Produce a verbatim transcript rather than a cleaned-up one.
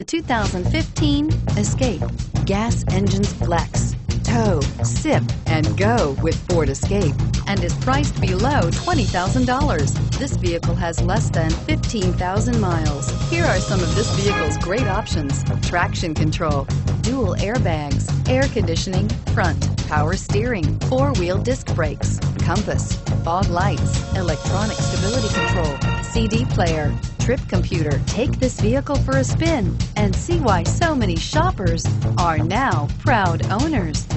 The two thousand fifteen Escape. Gas engines flex, tow, sip, and go with Ford Escape, and is priced below twenty thousand dollars. This vehicle has less than fifteen thousand miles. Here are some of this vehicle's great options: traction control, dual airbags, air conditioning, front, power steering, four-wheel disc brakes, compass, fog lights, electronic stability control, C D player, trip computer. Take this vehicle for a spin and see why so many shoppers are now proud owners.